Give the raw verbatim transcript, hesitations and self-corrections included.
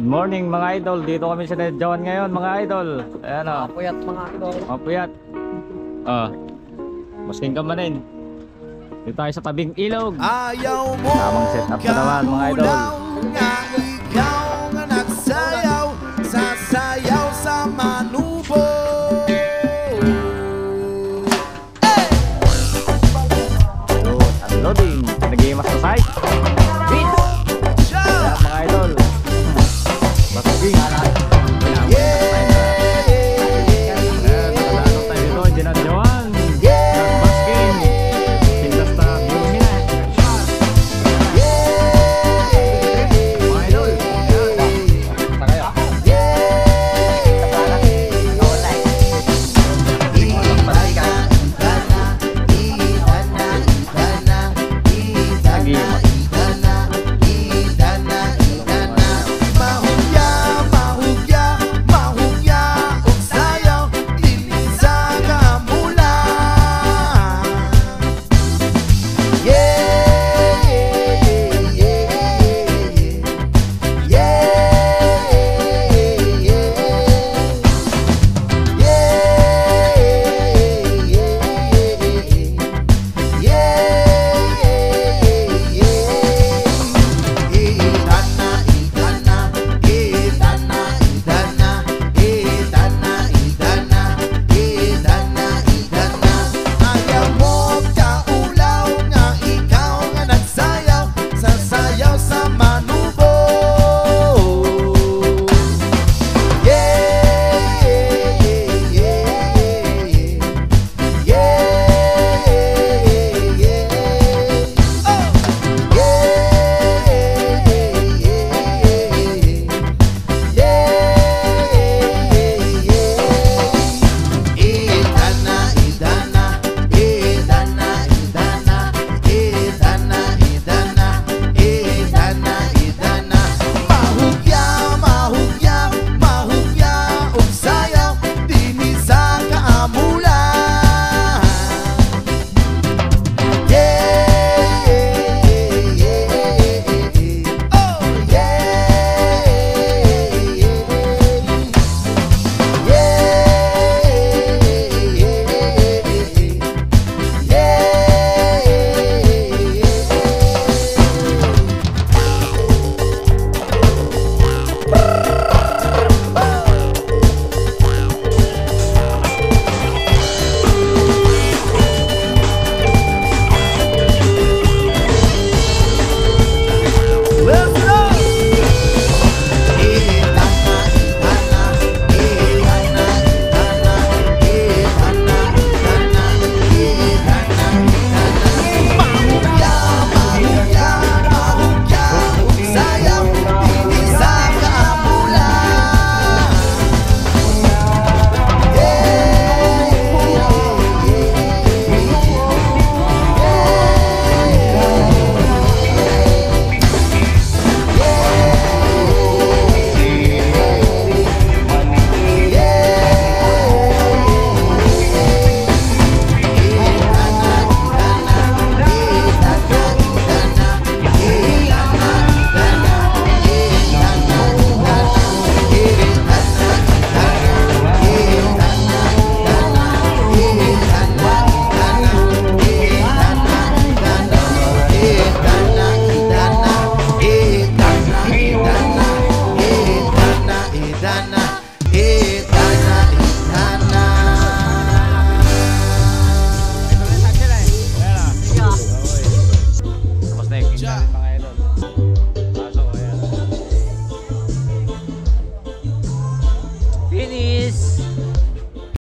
morning mga idol, dito kami sa Nedjawan ngayon mga idol. Ayan o, Mapuyat mga idol. mapuyat. Ah, masking ka manin. Dito tayo sa tabing ilog. Ayaw mo Tamang setup na naman mga idol. nga ikaw nga nagsayaw, sasayaw sa manubo. So, unloading, nag-iimas na site. Ayan mga idol. Basking. Tapos na yung